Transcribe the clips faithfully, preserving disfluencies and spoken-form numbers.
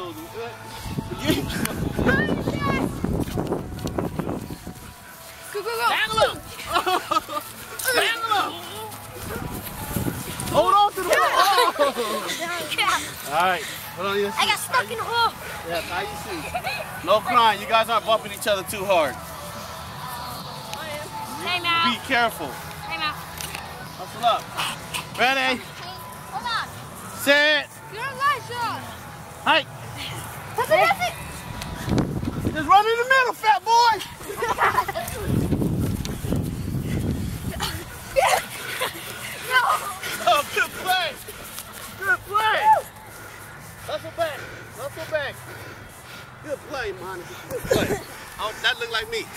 close. Good. Go, go, go. Dangle up. Dangle up. Hold on to the hole. Oh. All right. Hold on. I got stuck in the hole. Yeah, tie your shoes. No crying. You guys aren't bumping each other too hard. Time out. Be careful. Time out. Hustle up. Ready? Hold on. Set. You're a light shot. Hike. That's it, that's it. Just run in the middle, fat boy. No. Oh, good play. Good play. Hustle back. Hustle back. Good play, Monica. Good play. Oh, that looked like me.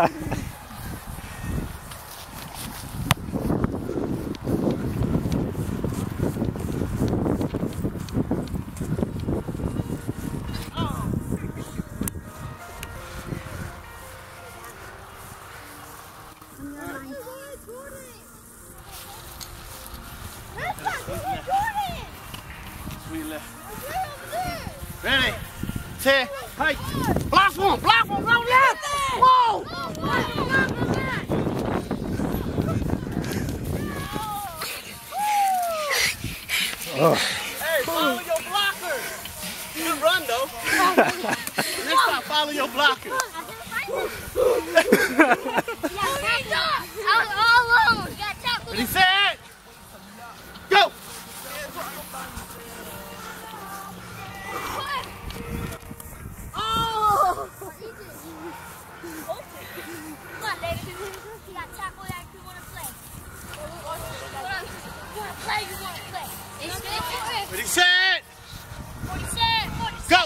Ready, set, hike. Block one, block one, roll left. Whoa! Oh. Hey, follow your blocker. Good run though. Next time, follow your blocker. Ready, set, go. Ready, set, go.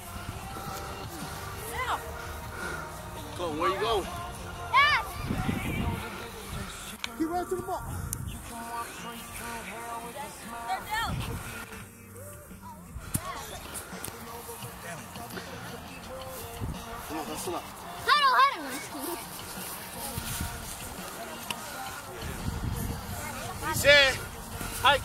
Go, where you going? Keep running to the ball. Come on, hustle up. Huddle, huddle. Ready, set, hike.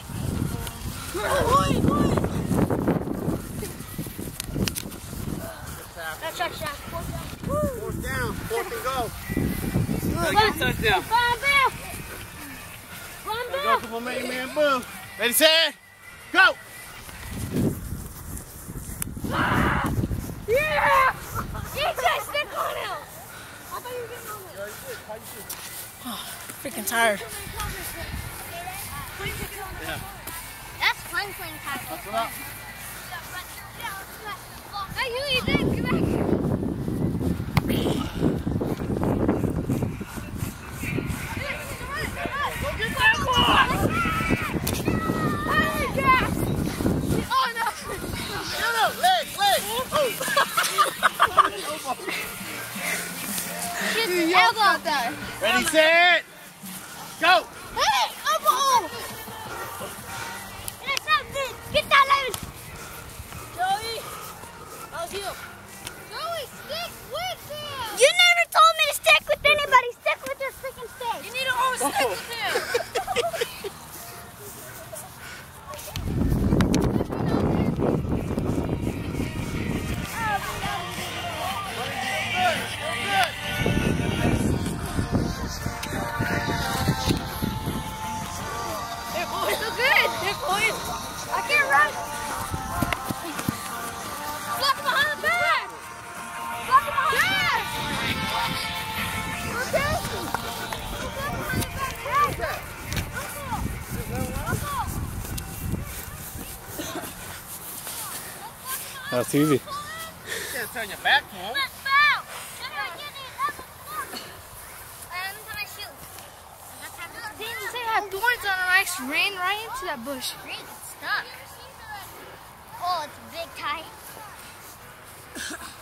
That's our shot. Fourth down, fourth and go. Gotta get a touchdown. Come on, Bill. Come on, Let's Bill. go for my main man, Boo. Ready, set, go. Yeah! Get that stick on him. I thought you were getting on it. Oh, freaking tired. Yeah. That's fun playing tackle. Hustle up. Hey, you eat that. Get back here. Go get that ball. Hey, Jack. Oh, no. Get up, leg, leg. Oh. Get the elbow out there. Ready, set, go. Hey, elbow. Get that leg. Joey. How's you? Joey, stick with him. You never told me to stick with anybody. Stick with your freaking stick. You need to always stick with him. I can't run. Block him behind the back. Block him behind the back. Okay. That's easy. You can't turn your back to him. Didn't say that thorns on a nice rain right into that bush. Rain, it's stuck. Oh, it's a big tie.